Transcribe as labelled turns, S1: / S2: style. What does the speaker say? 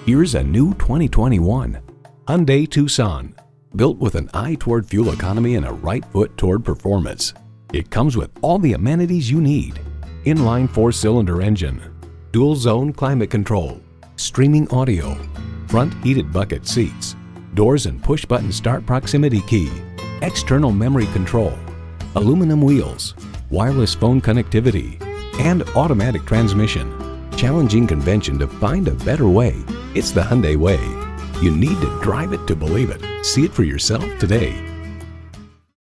S1: Here's a new 2021 Hyundai Tucson, built with an eye toward fuel economy and a right foot toward performance. It comes with all the amenities you need: inline 4-cylinder engine, dual zone climate control, streaming audio, front heated bucket seats, doors and push button start proximity key, external memory control, aluminum wheels, wireless phone connectivity, and automatic transmission. Challenging convention to find a better way. It's the Hyundai way. You need to drive it to believe it. See it for yourself today.